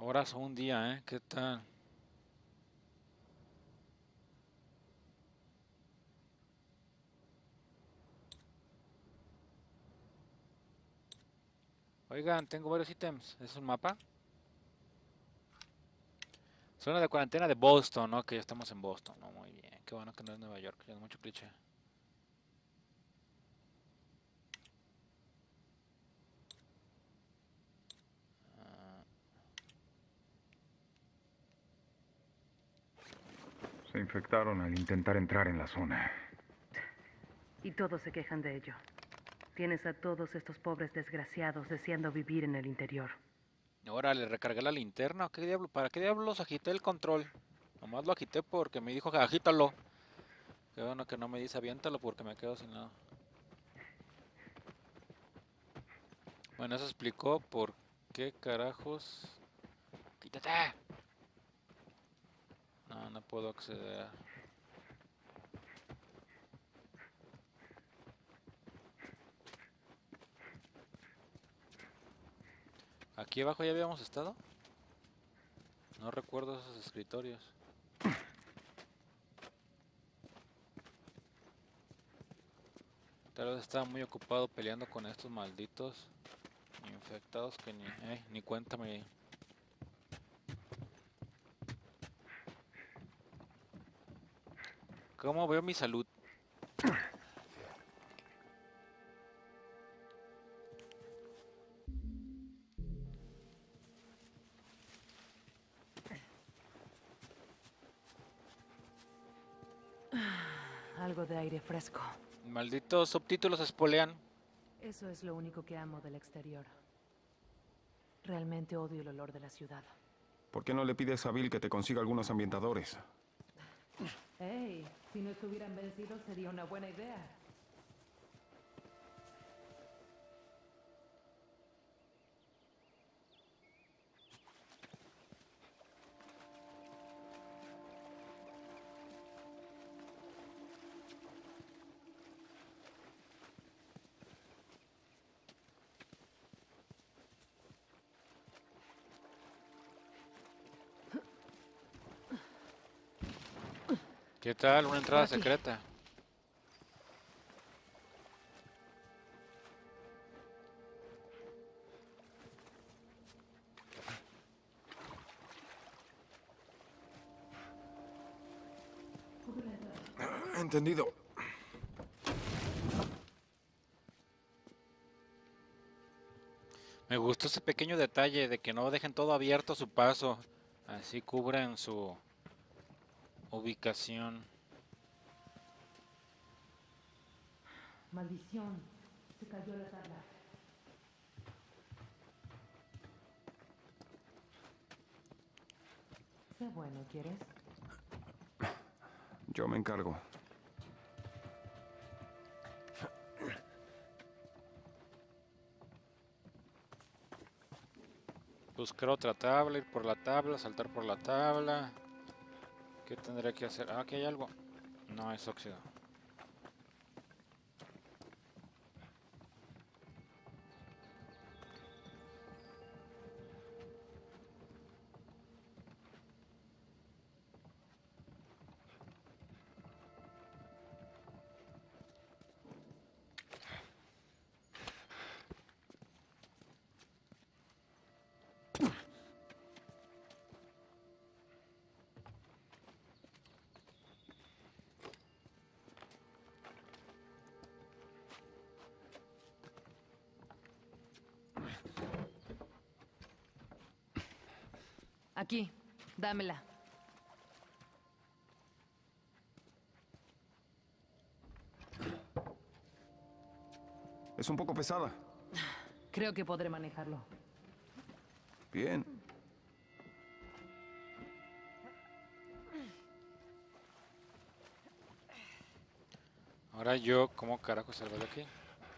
Horas o un día, ¿eh? ¿Qué tal? Oigan, tengo varios ítems. ¿Es un mapa? Zona de cuarentena de Boston, ¿no? Que ya estamos en Boston, ¿no? Muy bien. Qué bueno que no es Nueva York, ya es mucho cliché. Ah, Se infectaron al intentar entrar en la zona. Y todos se quejan de ello. Tienes a todos estos pobres desgraciados deseando vivir en el interior. ahora le recargué la linterna. ¿Qué diablo? ¿Para qué diablos agité el control? Nomás lo agité porque me dijo que agítalo. Qué bueno que no me dice aviéntalo porque me quedo sin nada. Bueno, eso explicó por qué carajos. ¡Quítate! No, no puedo acceder. ¿Aquí abajo ya habíamos estado? No recuerdo esos escritorios. Tal vez estaba muy ocupado peleando con estos malditos infectados que ni cuenta me di. ¿Cómo veo mi salud? Algo de aire fresco. Malditos subtítulos espolean. Eso es lo único que amo del exterior. Realmente odio el olor de la ciudad. ¿Por qué no le pides a Bill que te consiga algunos ambientadores? Hey, si no estuvieran vencidos sería una buena idea. ¿Qué tal? Una Por entrada aquí. secreta. Entendido. Me gustó ese pequeño detalle de que no dejen todo abierto a su paso. Así cubren su ubicación. Maldición. Se cayó la tabla. Sé bueno, ¿quieres? Yo me encargo. Buscar otra tabla, ir por la tabla, saltar por la tabla. ¿Qué tendré que hacer? Ah, aquí hay algo. No, es óxido. Aquí. Dámela. Es un poco pesada. Creo que podré manejarlo. Bien. Ahora yo, ¿cómo carajo salgo de aquí?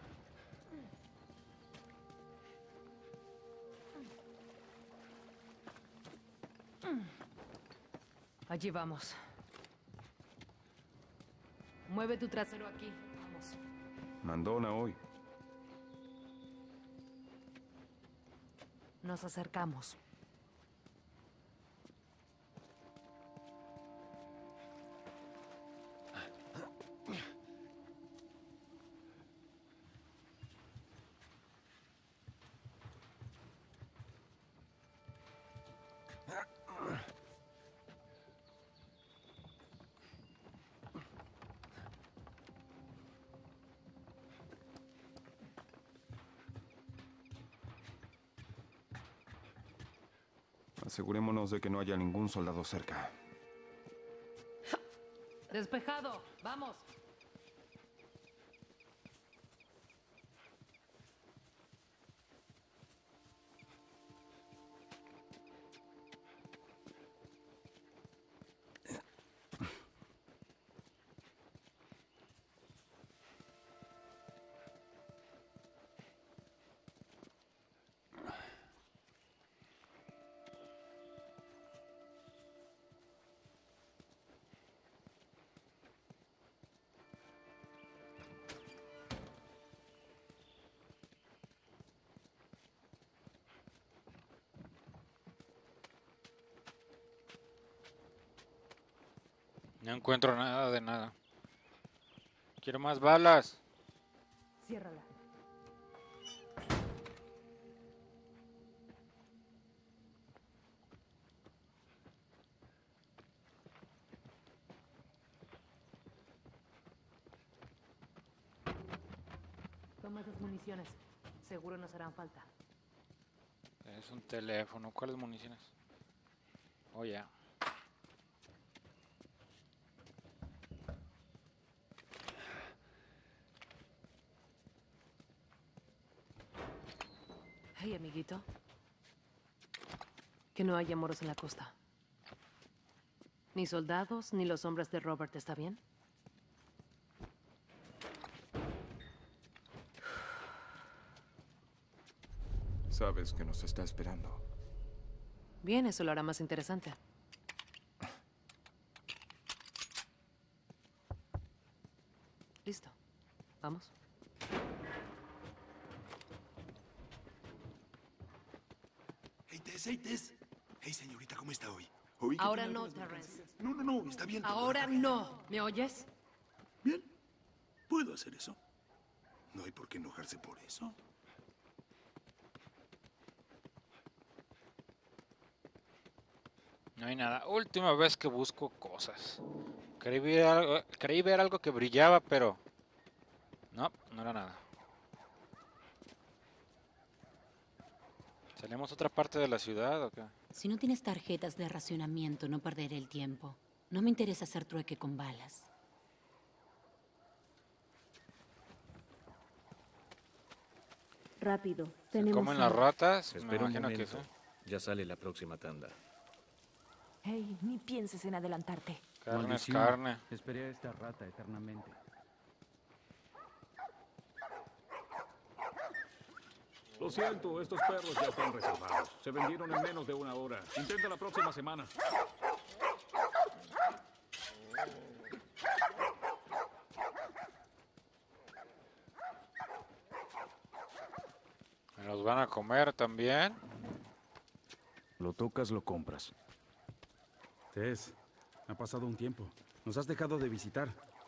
Allí vamos. Mueve tu trasero aquí. Vamos. Mandona hoy. Nos acercamos. Asegurémonos de que no haya ningún soldado cerca. Despejado. Vamos. No encuentro nada de nada. Quiero más balas. Ciérrala. Toma esas municiones. Seguro nos harán falta. Es un teléfono. ¿Cuáles municiones? Oh, ya. Hey, amiguito. Que no haya moros en la costa. Ni soldados, ni los hombres de Robert, ¿está bien? Sabes que nos está esperando. Bien, eso lo hará más interesante. Listo. Vamos. Hey, Tess, hey, Tess. Hey, señorita, ¿cómo está hoy? Oí que Ahora tiene no, algunas Terrence. mercancías. No, no, no, está bien. Ahora no. ¿Me oyes? Bien, puedo hacer eso. No hay por qué enojarse por eso. No hay nada. Última vez que busco cosas. Creí ver algo que brillaba, pero... No, no era nada. ¿Salimos a otra parte de la ciudad o qué? Si no tienes tarjetas de racionamiento, no perderé el tiempo. No me interesa hacer trueque con balas. Rápido, ¿Se tenemos comen las hambre. ratas? Me Espera un imagino que momento. sí. Ya sale la próxima tanda. Hey, ni pienses en adelantarte. Carne es Maldición. carne. Esperé a esta rata eternamente. Lo siento, estos perros ya están reservados. Se vendieron en menos de una hora. Intenta la próxima semana. ¿Me los van a comer también? Lo tocas, lo compras. Tess, ha pasado un tiempo. Nos has dejado de visitar.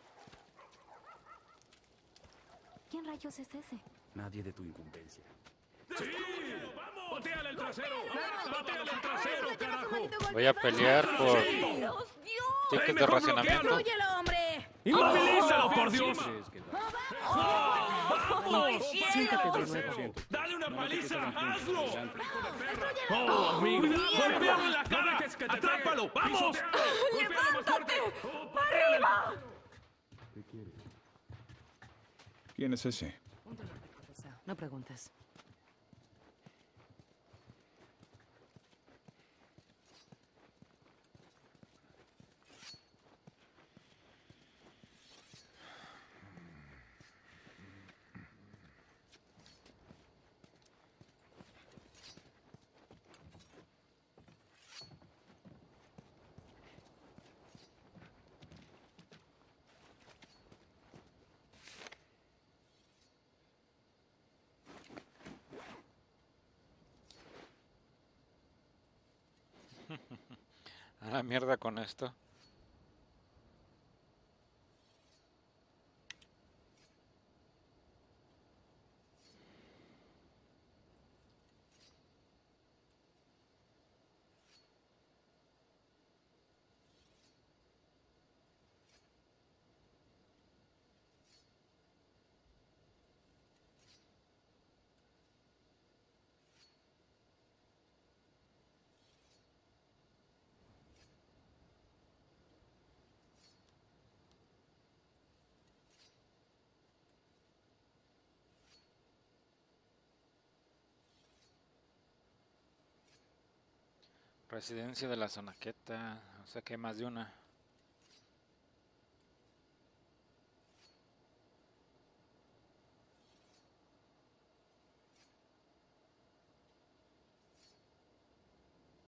¿Quién rayos es ese? Nadie de tu incumbencia. ¡Sí! ¡Vamos! ¡Pateale el trasero! ¡Pateale el trasero, carajo! Voy a pelear por ¡Dios! tickets de mejor racionamiento. bloquealo. ¡Óyelo, hombre! ¡Inmovilízalo, por Dios! ¡Vamos! Siéntate de nuevo. ¡Dale una paliza! ¡Hazlo! ¡Oh, amigo! ¡Golpéalo en la cara! ¡Atrápalo! ¡Vamos! ¡Levántate! ¡Arriba! ¿Quién es ese? Un dolor de cabeza. No preguntes. A la mierda con esto. Residencia de la Zonaqueta. O sea que hay más de una.